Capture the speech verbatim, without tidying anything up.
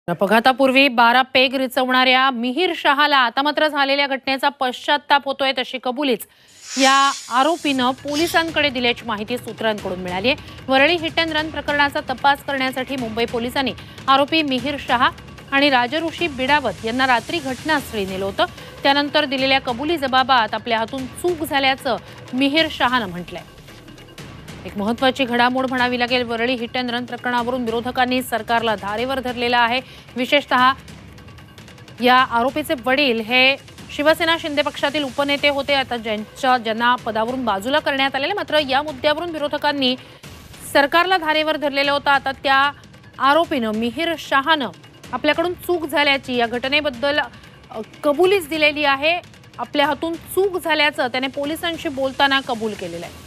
अपघातापूर्वी बारा पेग रिचवणाऱ्या मिहिर शहाला आता मात्र झालेल्या घटनेचा पश्चाताप होतोय तशी कबुलीच या आरोपीनं पोलिसांकडे दिल्याची माहिती सूत्रांकडून मिळाली आहे। वरळी हिट अँड रन प्रकरणाचा तपास करण्यासाठी मुंबई पोलिसांनी आरोपी मिहिर शहा आणि राजऋषी बिडावत यांना रात्री घटनास्थळी नेलं होतं। त्यानंतर दिलेल्या कबुली जबाबात आपल्या हातून चूक झाल्याचं मिहिर शहानं म्हटलंय। एक महत्त्वाची घडामोड म्हणावी लागेल। वरळी हिट अँड रन प्रकरणावरून विरोधकांनी सरकारला धारेवर धरलेला आहे। विशेषतः या आरोपीचे वडील हे शिवसेना शिंदे पक्षातील उपनेते होते। आता ज्यांच्या ज्यांना पदावरून बाजूला करण्यात आलेले, मात्र या मुद्द्यावरून विरोधकांनी सरकारला धारेवर धरलेलं होतं। आता त्या आरोपीनं मिहिर शहानं आपल्याकडून चूक झाल्याची या घटनेबद्दल कबुलीच दिलेली आहे। आपल्या हातून चूक झाल्याचं त्याने पोलिसांशी बोलताना कबूल केलेलं आहे।